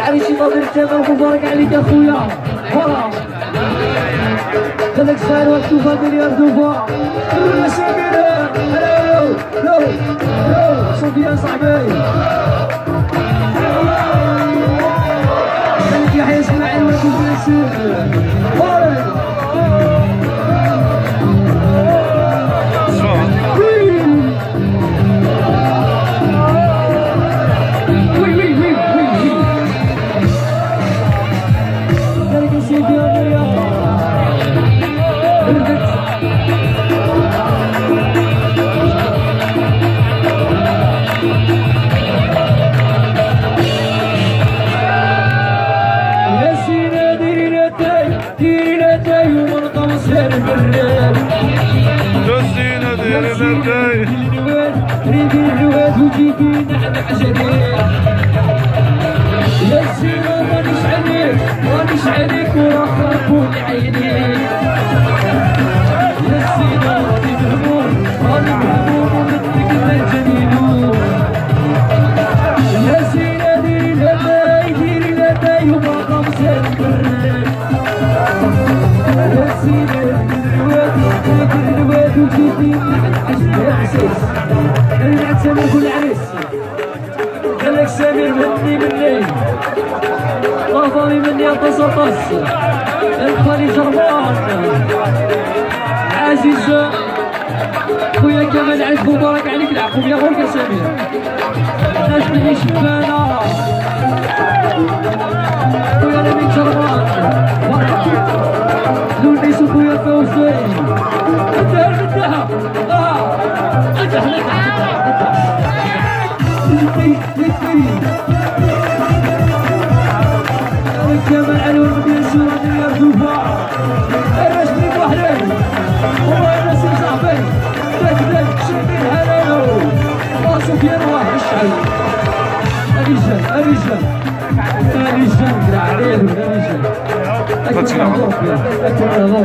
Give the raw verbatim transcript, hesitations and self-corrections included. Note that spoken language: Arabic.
العريشي ناظر الجمال مبارك عليك اخويا فوالا خليك ساير وكتوفا مليار دوفا يا سمير هلو لو لو صوفي يا صاحبي خليك يحيى اسماعيل وكتوفا ياسين فوالا دوسينا دير الرداي ريدي الرواد وجيتي نحنح جديد يا الزينة مانيش عليك مانيش عليك وراك ربوني عيني يا الزينة راني مهموم راني مهموم ومثلك ما جميلون يا زينة ديري الهداي ديري الهداي وباقا مسالم بالريح يا زينة الرواد وجيتي يا عسيس انا بعد سامر كل عريس خليك سامر مني مني طافاني مني الطص الطص الخالي جربان عزيز خويا كمال عز مبارك عليك العقوب يا خويا سامر ناس مني شبانه خويا نبيك جربان لونيس خويا فوزي انتهى انتهى اه انتهى كمان على ولد يسوع ديال دوفا الراس بن وحدين هو الناس صاحبي بدل شديد هلالو وسفيان واحد الشعب الرجال الرجال الرجال عليه الرجال